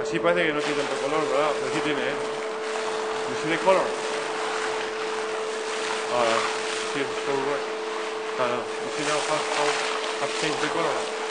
Así parece que no tiene tanto color, ¿verdad? Pero sí tiene, ¿eh? You see the color? See, so right. You see now how changed the color?